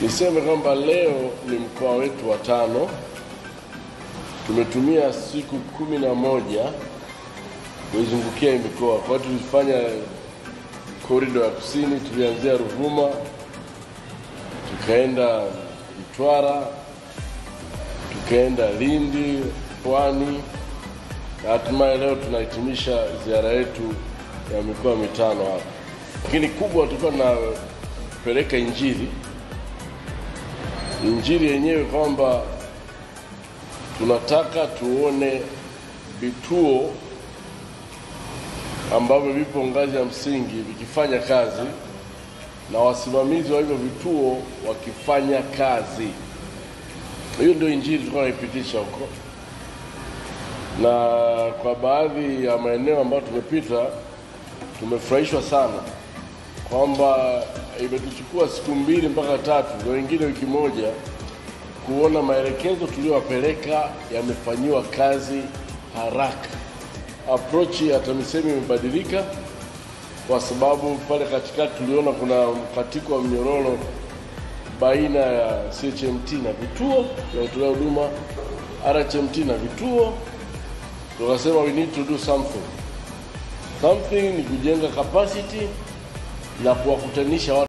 Niseme kwamba leo ni mkoa wetu wa 5. Tumetumia siku 11 kuzungukia mikoa. Kwa hiyo tulifanya corridor ya kusini, tulianzia Ruvuma, tukaenda Mtwara, tukaenda Lindi, Pwani, na hatimaye leo tunahitimisha ziara yetu ya mikoa 5 hapa. Lakini kubwa tulikuwa tunapeleka Injili yenyewe kwamba tunataka tuone vituo ambavyo vipo ngazi ya msingi vikifanya kazi na wasimamizi wa hivyo vituo wakifanya kazi. Hiyo ndio Injili tulikuwa tunaipitisha huko. Na kwa baadhi ya maeneo ambayo tumepita tumefurahishwa sana kwamba imetuchukua siku 2 mpaka 3 na wengine wiki moja kuona maelekezo tuliyowapeleka yamefanywa kazi haraka. Approach ya TAMISEMI imebadilika kwa sababu pale katikati tuliona kuna mkatiko wa mnyororo baina ya CHMT na vituo vya kutolea huduma, RHMT na vituo. Tukasema we need to do something. Something ni kujenga capacity na kuwakutanisha watu.